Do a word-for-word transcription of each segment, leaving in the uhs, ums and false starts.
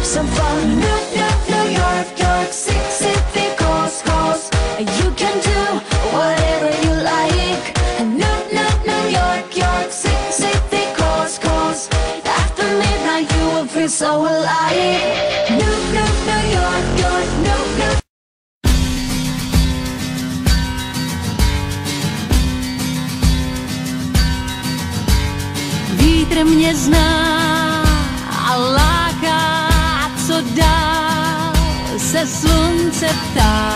some fun. New, new, New York, York City, calls, calls. You can do whatever you like. New, new, New York, York City, calls, calls. After midnight you will feel so alive. New, new, New York, York, new, new. Vítr mě zná a láká, co dál se slunce ptá.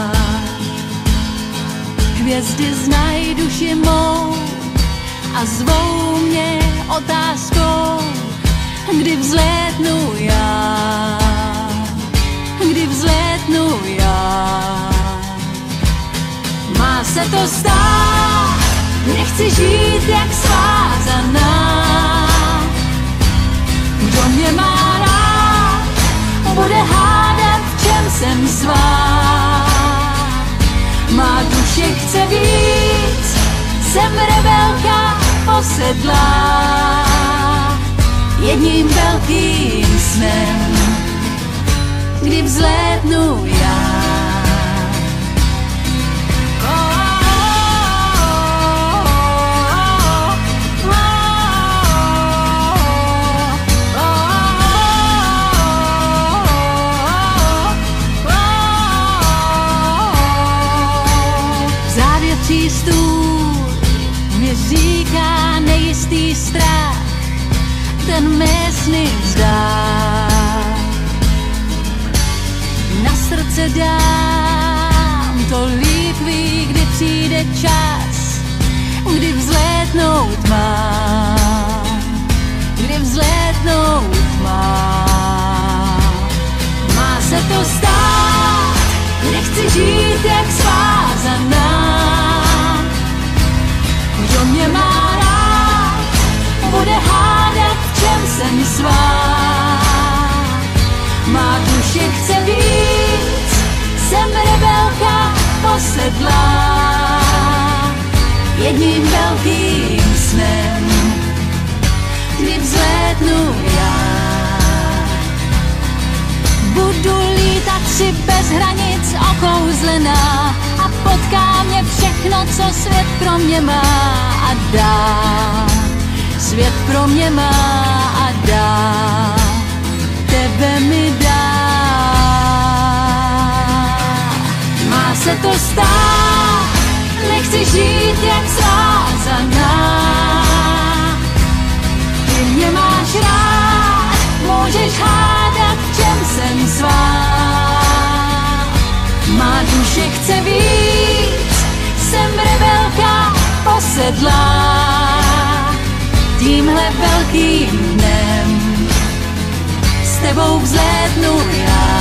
Hvězdy znají duši mou a zvou mě otázkou, kdy vzlétnu já, kdy vzlétnu já. Má se to stát, nechci žít jak svázaná. Kdo mě má rád, bude hádat, v čem jsem svá. Má duše chce víc, jsem rebelka posedlá. Jedním velkým snem, kdy vzlétnu já. Stůl mě říká nejistý strach, ten mé sny vzdá. Na srdce dám, to líp ví, kdy přijde čas, kdy vzlétnout mám, kdy vzlétnout mám. Má se to stát, nechci žít jak svázaná. Kdo mě má rád, bude hádat, v čem jsem svá. Má duše chce víc, jsem rebelka posedlá. Jedním velkým snem, kdy vzlétnu já. Budu lítat si bez hranic okouzlená a potká mě všechno, co svět pro mě má a dá. Svět pro mě má a dá. Tebe mi dá. Má se to stát, nechci žít jak svázaná. Ty mě máš rád, můžeš hádat, v čem jsem svá. Má duše chce víc, jsem rebelka posedlá. Tímhle velkým dnem s tebou vzlétnu já.